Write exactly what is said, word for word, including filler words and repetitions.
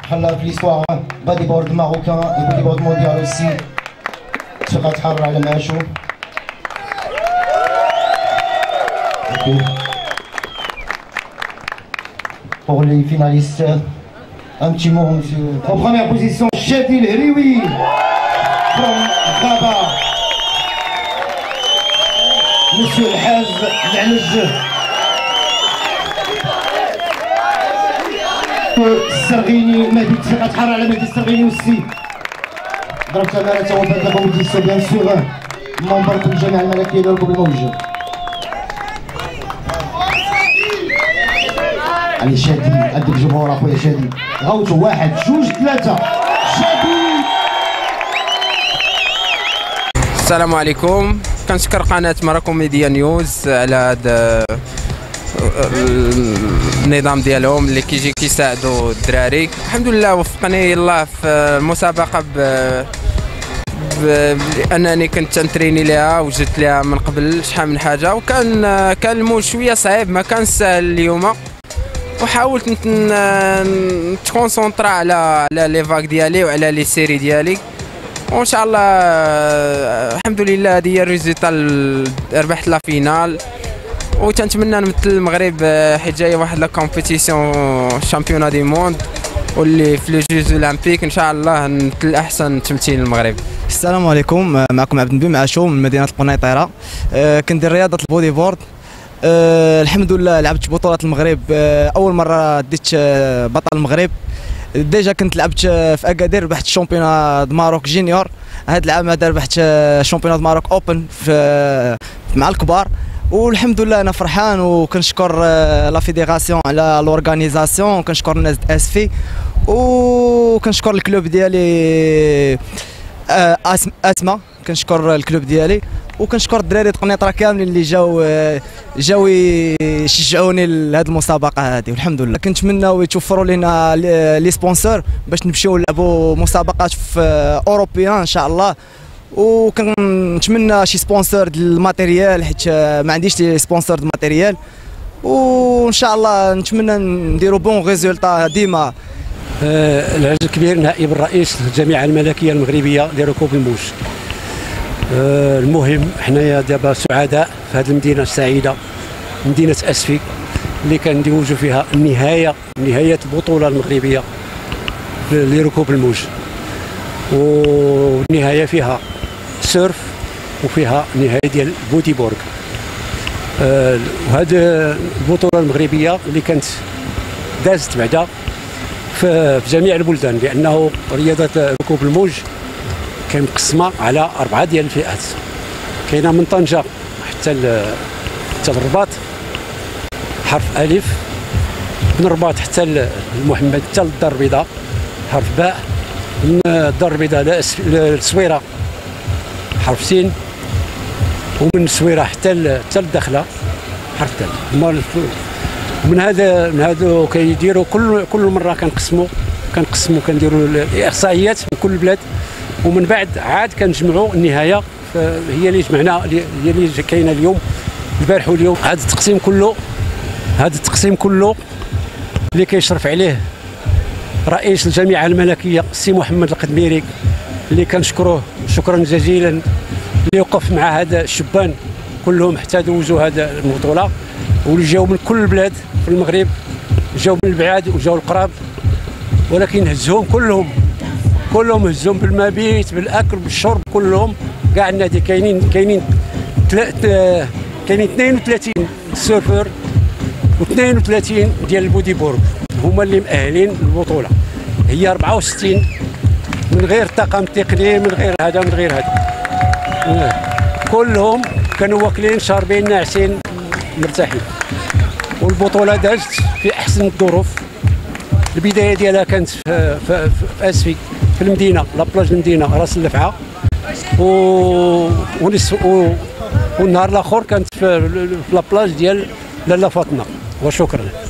بحال في ليستوار بادي بورد ماروكان et بادي بورد مونديال aussi ثقة تحرر على معاشو. Pour les finalistes, un petit mot, monsieur. En première position, Shadi Hriwi from Rabat. Monsieur El Haz L'Anj. السرغيني مهدي ثقة تحرر على مهدي السرغيني والسي. ضربت أمانة وفات لا كومبيتيسيون بيان سور ممبر الجامعة الملكية لركوب الموج. علي شادي عندك جمهور اخويا شادي غوتو واحد جوج ثلاثة شادي. السلام عليكم، كنشكر قناة مراكم ميديا نيوز على هذا النظام ديالهم اللي كيجي كيساعدوا الدراري. الحمد لله وفقني الله في المسابقة ب بانني كنت تنتريني ليها وجدت ليها من قبل شحال من حاجه، وكان كان الموج شويه صعيب ما كان سهل اليوم، وحاولت نتكونسونطرا على على لي فاك ديالي وعلى لي سيري ديالي، وان شاء الله الحمد لله هذه هي الريزلت. ربحت لا فينال، وتنتمنى نمثل المغرب حيت جايه واحد لا كومبيتيسيون شامبيون دي موند واللي في لي جوز اولمبيك ان شاء الله نمثل احسن تمثيل المغرب. السلام عليكم، معكم عبد النبي معاشو من مدينه القنيطره. أه كندير رياضه البودي بورد. أه الحمد لله لعبت بطولات المغرب. أه اول مره ديت بطل المغرب. ديجا كنت لعبت في اكادير، ربحت شامبيون د ماروك جينيور. هذا العام هذا ربحت شامبيون د ماروك اوبن في مع الكبار، والحمد لله انا فرحان وكنشكر لا فيديراسيون على لورغانيزاسيون، وكنشكر الناس د اس في، وكنشكر الكلوب ديالي اسما، كنشكر الكلوب ديالي، وكنشكر الدراري د قنيطره كاملين اللي جاو جاو يشجعوني لهذه المسابقه هذه. والحمد لله كنتمناو يتوفروا لنا لي سبونسور باش نمشيو نلعبوا مسابقات في اوروبيا ان شاء الله، وكنتمنى شي سبونسور ديال الماتيريال حيت ما عنديش لي سبونسور ديال الماتيريال، وان شاء الله نتمنى نديروا بون ريزولتا ديما. آه العز الكبير نائب الرئيس للجامعه الملكيه المغربيه لركوب الموج. آه المهم حنايا دابا سعداء في هذه المدينه السعيده، مدينه اسفي اللي كندوزوا فيها النهايه نهايه البطوله المغربيه لركوب الموج، والنهايه فيها سيرف وفيها نهايه ديال بودي بورغ. آه وهذه البطوله المغربيه اللي كانت دازت بعدا في جميع البلدان، لانه رياضه ركوب الموج كان مقسمه على اربعه ديال الفئات. كاينه من طنجه حتى حتى الرباط حرف الف، من الرباط حتى المحمد حتى للدار البيضاء حرف باء، من الدار البيضاء للصويره حرف سين، ومن الصويره حتى حتى الدخله حرف دال. من هذا من هذا كيديروا كل كل مره كنقسموا كنقسموا كنديروا الاحصائيات من كل بلاد، ومن بعد عاد كنجمعوا النهايه هي اللي جمعنا هي اللي كاينه اليوم البارح واليوم. هذا التقسيم كله هذا التقسيم كله اللي كيشرف عليه رئيس الجامعه الملكيه السي محمد القدميري، اللي كنشكروه شكرا جزيلا، اللي وقف مع هذا الشبان كلهم حتى دوزوا هذا البطوله، واللي جاوا من كل البلاد في المغرب، جاوا من البعاد وجاوا القراب، ولكن هزهم كلهم كلهم هزهم بالمبيت بالاكل بالشرب كلهم كاع النادي. كاينين كاينين كاينين اثنين وثلاثين سيرفر واثنين وثلاثين ديال البودي بورغ هما اللي مؤهلين للبطوله. هي أربعة وستين من غير الطاقم التقني، من غير هذا من غير هذا، كلهم كانوا واكلين شاربين ناعسين مرتاحين. والبطوله دازت في احسن الظروف. البدايه ديالها كانت في, في, في اسفي في المدينه لابلاج المدينه راس اللفعه، و... و... والنهار الاخر كانت في لابلاج ديال لاله فاطمه. وشكرا.